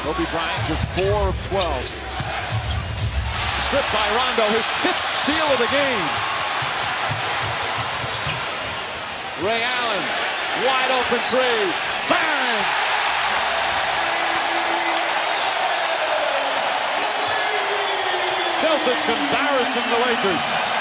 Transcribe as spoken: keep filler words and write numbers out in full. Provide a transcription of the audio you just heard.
Kobe Bryant just four of twelve. Stripped by Rondo, his fifth steal of the game. Ray Allen, wide open three. Bang! Celtics embarrassing the Lakers.